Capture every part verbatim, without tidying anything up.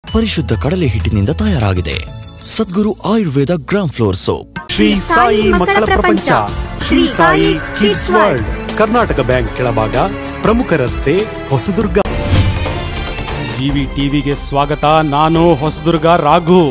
ಪರಿಶುದ್ಧ ಕಡಲೆ ಹಿಟ್ಟಿನಿಂದ ತಯಾರಾಗಿದೆ. Sadguru Ayurveda gram flour soap. Shri Sai ಮಕ್ಕಳ ಪ್ರಪಂಚ, Shri Sai kids world, Karnataka bank ಕೆಳಭಾಗ, ಪ್ರಮುಖ ರಸ್ತೆ, ಹೊಸದುರ್ಗ. ಜಿವಿ ಟಿವಿಗೆ ಸ್ವಾಗತ. ನಾನು ಹೊಸದುರ್ಗ ರಾಘು.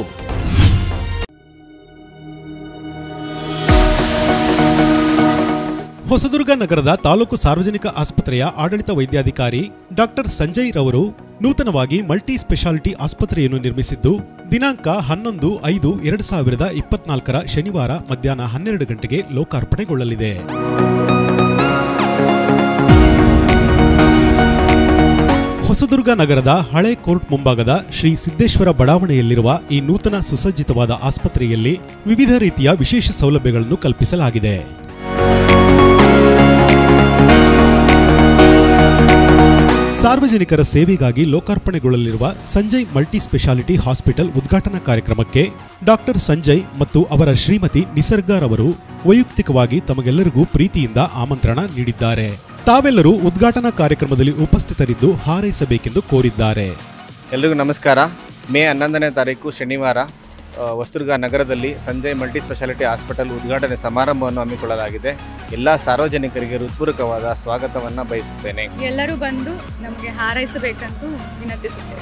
ಹೊಸದುರ್ಗ ನಗರದ ತಾಲೂಕು ಸಾರ್ವಜನಿಕ ಆಸ್ಪತ್ರೆಯ ಆಡಳಿತ ವೈದ್ಯಾಧಿಕಾರಿ ಡಾಕ್ಟರ್ ಸಂಜಯ್ ರವರು ನೂತನವಾಗಿ ಮಲ್ಟಿ ಸ್ಪೆಷಾಲಿಟಿ ಆಸ್ಪತ್ರೆಯನ್ನು ನಿರ್ಮಿಸಿದ್ದು, ದಿನಾಂಕ ಹನ್ನೊಂದು ಐದು ಎರಡು ಸಾವಿರದ ಇಪ್ಪತ್ನಾಲ್ಕರ ಶನಿವಾರ ಮಧ್ಯಾಹ್ನ ಹನ್ನೆರಡು ಗಂಟೆಗೆ ಲೋಕಾರ್ಪಣೆಗೊಳ್ಳಲಿದೆ. ಹೊಸದುರ್ಗ ನಗರದ ಹಳೆ ಕೋರ್ಟ್ ಮುಂಭಾಗದ ಶ್ರೀ ಸಿದ್ದೇಶ್ವರ ಬಡಾವಣೆಯಲ್ಲಿರುವ ಈ ನೂತನ ಸುಸಜ್ಜಿತವಾದ ಆಸ್ಪತ್ರೆಯಲ್ಲಿ ವಿವಿಧ ರೀತಿಯ ವಿಶೇಷ ಸೌಲಭ್ಯಗಳನ್ನು ಕಲ್ಪಿಸಲಾಗಿದೆ. ಸಾರ್ವಜನಿಕರ ಸೇವೆಗಾಗಿ ಲೋಕಾರ್ಪಣೆಗೊಳ್ಳಲಿರುವ ಸಂಜಯ್ ಮಲ್ಟಿ ಸ್ಪೆಷಾಲಿಟಿ ಹಾಸ್ಪಿಟಲ್ ಉದ್ಘಾಟನಾ ಕಾರ್ಯಕ್ರಮಕ್ಕೆ ಡಾಕ್ಟರ್ ಸಂಜಯ್ ಮತ್ತು ಅವರ ಶ್ರೀಮತಿ ನಿಸರ್ಗಾರವರು ವೈಯಕ್ತಿಕವಾಗಿ ತಮಗೆಲ್ಲರಿಗೂ ಪ್ರೀತಿಯಿಂದ ಆಮಂತ್ರಣ ನೀಡಿದ್ದಾರೆ. ತಾವೆಲ್ಲರೂ ಉದ್ಘಾಟನಾ ಕಾರ್ಯಕ್ರಮದಲ್ಲಿ ಉಪಸ್ಥಿತರಿದ್ದು ಹಾರೈಸಬೇಕೆಂದು ಕೋರಿದ್ದಾರೆ. ಎಲ್ರಿಗೂ ನಮಸ್ಕಾರ. ಮೇ ಹನ್ನೊಂದನೇ ತಾರೀಕು ಶನಿವಾರ ಹೊಸದುರ್ಗ ನಗರದಲ್ಲಿ ಸಂಜಯ್ ಮಲ್ಟಿ ಸ್ಪೆಷಾಲಿಟಿ ಹಾಸ್ಪಿಟಲ್ ಉದ್ಘಾಟನೆ ಸಮಾರಂಭವನ್ನು ಹಮ್ಮಿಕೊಳ್ಳಲಾಗಿದೆ. ಎಲ್ಲ ಸಾರ್ವಜನಿಕರಿಗೆ ಹೃತ್ಪೂರ್ವಕವಾದ ಸ್ವಾಗತವನ್ನು ಬಯಸುತ್ತೇನೆ. ಎಲ್ಲರೂ ಬಂದು ನಮಗೆ ಹಾರೈಸಬೇಕಂತ ವಿನಂತಿಸುತ್ತೇವೆ.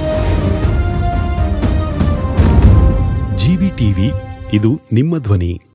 ಜಿವಿ ಟಿವಿ, ಇದು ನಿಮ್ಮ ಧ್ವನಿ.